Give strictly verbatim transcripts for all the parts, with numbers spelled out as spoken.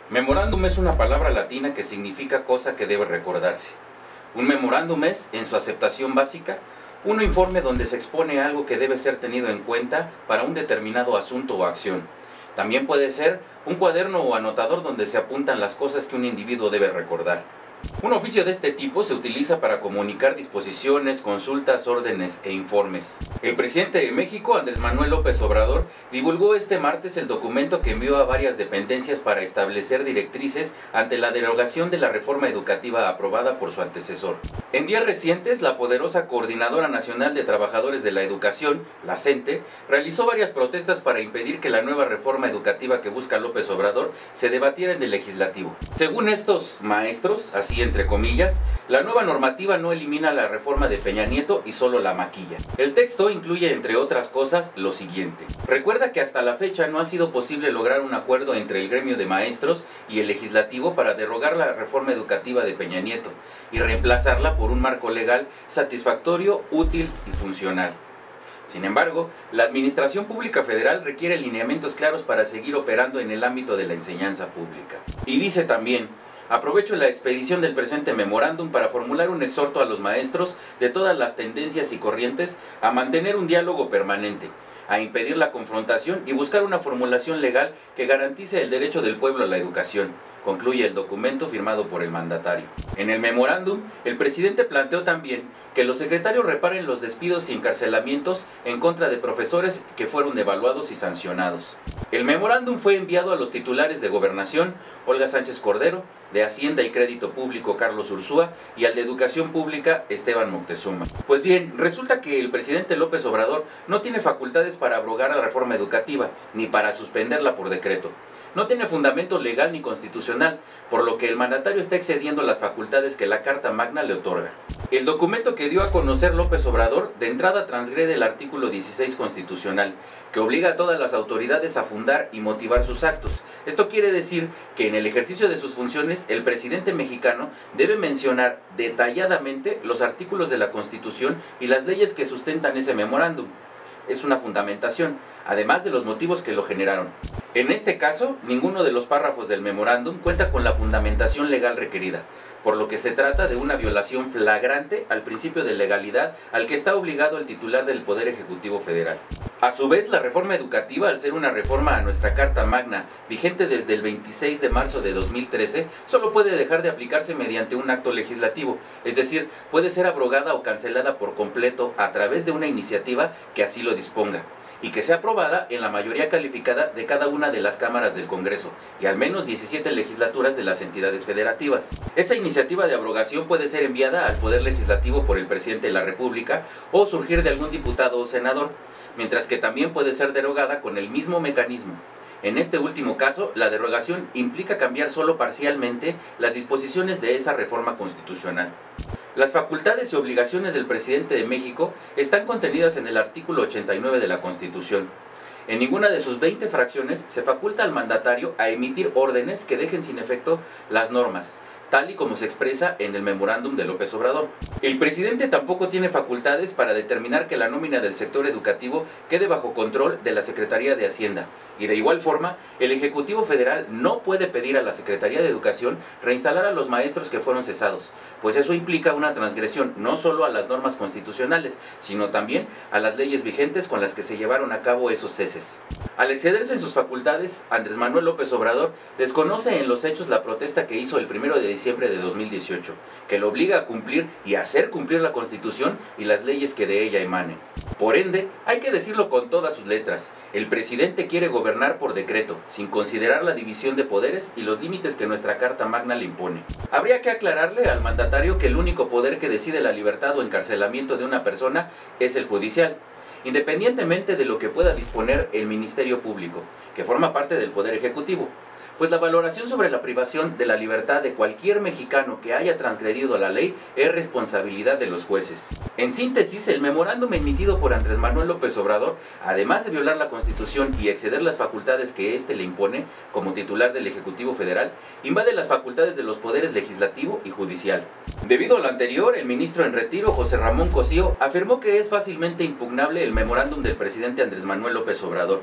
Memorándum es una palabra latina que significa cosa que debe recordarse. Un memorándum es, en su aceptación básica, un informe donde se expone algo que debe ser tenido en cuenta para un determinado asunto o acción. También puede ser un cuaderno o anotador donde se apuntan las cosas que un individuo debe recordar. Un oficio de este tipo se utiliza para comunicar disposiciones, consultas, órdenes e informes. El presidente de México, Andrés Manuel López Obrador, divulgó este martes el documento que envió a varias dependencias para establecer directrices ante la derogación de la reforma educativa aprobada por su antecesor. En días recientes, la poderosa Coordinadora Nacional de Trabajadores de la Educación, la CENTE, realizó varias protestas para impedir que la nueva reforma educativa que busca López Obrador se debatiera en el legislativo. Según estos maestros, así entre comillas, la nueva normativa no elimina la reforma de Peña Nieto y solo la maquilla. El texto incluye, entre otras cosas, lo siguiente. Recuerda que hasta la fecha no ha sido posible lograr un acuerdo entre el gremio de maestros y el legislativo para derogar la reforma educativa de Peña Nieto y reemplazarla por un marco legal satisfactorio, útil y funcional. Sin embargo, la Administración Pública Federal requiere lineamientos claros para seguir operando en el ámbito de la enseñanza pública. Y dice también: aprovecho la expedición del presente memorándum para formular un exhorto a los maestros de todas las tendencias y corrientes a mantener un diálogo permanente, a impedir la confrontación y buscar una formulación legal que garantice el derecho del pueblo a la educación, concluye el documento firmado por el mandatario. En el memorándum, el presidente planteó también que los secretarios reparen los despidos y encarcelamientos en contra de profesores que fueron evaluados y sancionados. El memorándum fue enviado a los titulares de Gobernación, Olga Sánchez Cordero, de Hacienda y Crédito Público, Carlos Ursúa, y al de Educación Pública, Esteban Moctezuma. Pues bien, resulta que el presidente López Obrador no tiene facultades para abrogar la reforma educativa, ni para suspenderla por decreto. No tiene fundamento legal ni constitucional, por lo que el mandatario está excediendo las facultades que la Carta Magna le otorga. El documento que dio a conocer López Obrador de entrada transgrede el artículo dieciséis constitucional, que obliga a todas las autoridades a fundar y motivar sus actos. Esto quiere decir que en el ejercicio de sus funciones el presidente mexicano debe mencionar detalladamente los artículos de la Constitución y las leyes que sustentan ese memorándum. Es una fundamentación, además de los motivos que lo generaron. En este caso, ninguno de los párrafos del memorándum cuenta con la fundamentación legal requerida, por lo que se trata de una violación flagrante al principio de legalidad al que está obligado el titular del Poder Ejecutivo Federal. A su vez, la reforma educativa, al ser una reforma a nuestra Carta Magna, vigente desde el veintiséis de marzo de dos mil trece, solo puede dejar de aplicarse mediante un acto legislativo, es decir, puede ser abrogada o cancelada por completo a través de una iniciativa que así lo disponga, y que sea aprobada en la mayoría calificada de cada una de las cámaras del Congreso y al menos diecisiete legislaturas de las entidades federativas. Esa iniciativa de abrogación puede ser enviada al Poder Legislativo por el presidente de la República o surgir de algún diputado o senador, mientras que también puede ser derogada con el mismo mecanismo. En este último caso, la derogación implica cambiar solo parcialmente las disposiciones de esa reforma constitucional. Las facultades y obligaciones del presidente de México están contenidas en el artículo ochenta y nueve de la Constitución. En ninguna de sus veinte fracciones se faculta al mandatario a emitir órdenes que dejen sin efecto las normas, tal y como se expresa en el memorándum de López Obrador. El presidente tampoco tiene facultades para determinar que la nómina del sector educativo quede bajo control de la Secretaría de Hacienda, y de igual forma, el Ejecutivo Federal no puede pedir a la Secretaría de Educación reinstalar a los maestros que fueron cesados, pues eso implica una transgresión no solo a las normas constitucionales, sino también a las leyes vigentes con las que se llevaron a cabo esos ceses. Al excederse en sus facultades, Andrés Manuel López Obrador desconoce en los hechos la protesta que hizo el primero de diciembre de dos mil dieciocho, que lo obliga a cumplir y a hacer cumplir la Constitución y las leyes que de ella emanen. Por ende, hay que decirlo con todas sus letras, el presidente quiere gobernar por decreto, sin considerar la división de poderes y los límites que nuestra Carta Magna le impone. Habría que aclararle al mandatario que el único poder que decide la libertad o encarcelamiento de una persona es el judicial, independientemente de lo que pueda disponer el Ministerio Público, que forma parte del Poder Ejecutivo, pues la valoración sobre la privación de la libertad de cualquier mexicano que haya transgredido la ley es responsabilidad de los jueces. En síntesis, el memorándum emitido por Andrés Manuel López Obrador, además de violar la Constitución y exceder las facultades que éste le impone como titular del Ejecutivo Federal, invade las facultades de los poderes legislativo y judicial. Debido a lo anterior, el ministro en retiro, José Ramón Cosío, afirmó que es fácilmente impugnable el memorándum del presidente Andrés Manuel López Obrador,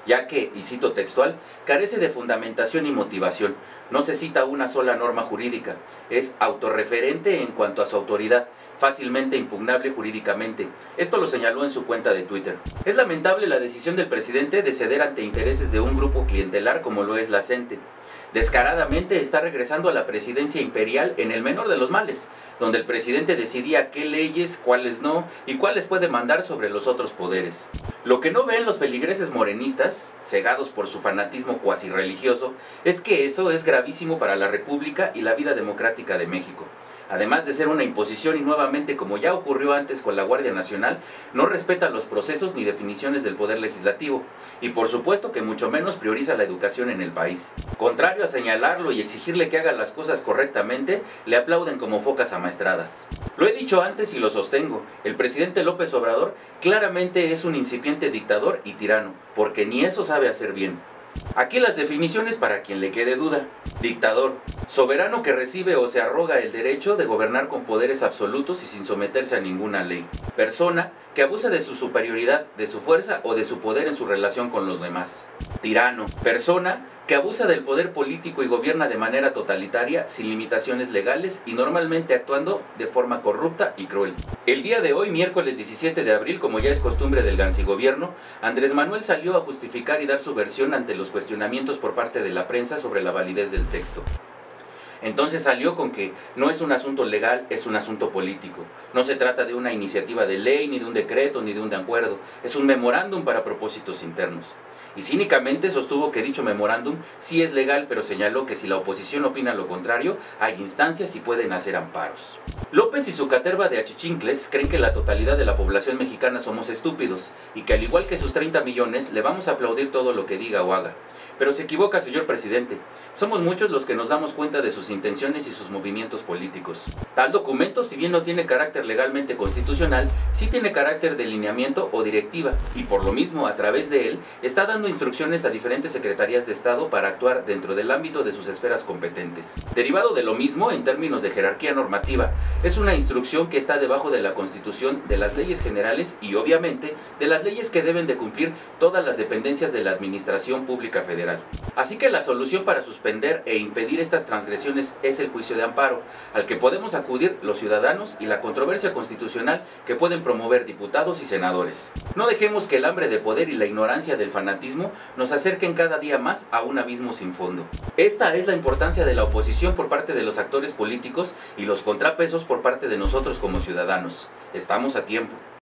ya que, y cito textual, carece de fundamentación y motivación. No se cita una sola norma jurídica, es autorreferente en cuanto a su autoridad, fácilmente impugnable jurídicamente. Esto lo señaló en su cuenta de Twitter. Es lamentable la decisión del presidente de ceder ante intereses de un grupo clientelar como lo es la CENTE. Descaradamente está regresando a la presidencia imperial en el menor de los males, donde el presidente decidía qué leyes, cuáles no y cuáles puede mandar sobre los otros poderes. Lo que no ven los feligreses morenistas, cegados por su fanatismo cuasi religioso, es que eso es gravísimo para la República y la vida democrática de México. Además de ser una imposición y nuevamente, como ya ocurrió antes con la Guardia Nacional, no respeta los procesos ni definiciones del Poder Legislativo y por supuesto que mucho menos prioriza la educación en el país. Contrario a señalarlo y exigirle que haga las cosas correctamente, le aplauden como focas amaestradas. Lo he dicho antes y lo sostengo, el presidente López Obrador claramente es un incipiente dictador y tirano, porque ni eso sabe hacer bien. Aquí las definiciones para quien le quede duda. Dictador, soberano que recibe o se arroga el derecho de gobernar con poderes absolutos y sin someterse a ninguna ley. Persona que abusa de su superioridad, de su fuerza o de su poder en su relación con los demás. Tirano, persona que abusa del poder político y gobierna de manera totalitaria, sin limitaciones legales y normalmente actuando de forma corrupta y cruel. El día de hoy, miércoles diecisiete de abril, como ya es costumbre del gancigobierno, Andrés Manuel salió a justificar y dar su versión ante los cuestionamientos por parte de la prensa sobre la validez del texto. Entonces salió con que no es un asunto legal, es un asunto político. No se trata de una iniciativa de ley, ni de un decreto, ni de un acuerdo. Es un memorándum para propósitos internos. Y cínicamente sostuvo que dicho memorándum sí es legal, pero señaló que si la oposición opina lo contrario, hay instancias y pueden hacer amparos. López y su caterva de achichincles creen que la totalidad de la población mexicana somos estúpidos y que al igual que sus treinta millones le vamos a aplaudir todo lo que diga o haga. Pero se equivoca, señor presidente. Somos muchos los que nos damos cuenta de sus intenciones y sus movimientos políticos. Tal documento, si bien no tiene carácter legalmente constitucional, sí tiene carácter de lineamiento o directiva, y por lo mismo, a través de él, está dando instrucciones a diferentes secretarías de Estado para actuar dentro del ámbito de sus esferas competentes. Derivado de lo mismo, en términos de jerarquía normativa, es una instrucción que está debajo de la Constitución, de las leyes generales y, obviamente, de las leyes que deben de cumplir todas las dependencias de la Administración Pública Federal. Así que la solución para suspender e impedir estas transgresiones es el juicio de amparo, al que podemos acudir los ciudadanos y la controversia constitucional que pueden promover diputados y senadores. No dejemos que el hambre de poder y la ignorancia del fanatismo nos acerquen cada día más a un abismo sin fondo. Esta es la importancia de la oposición por parte de los actores políticos y los contrapesos por parte de nosotros como ciudadanos. Estamos a tiempo.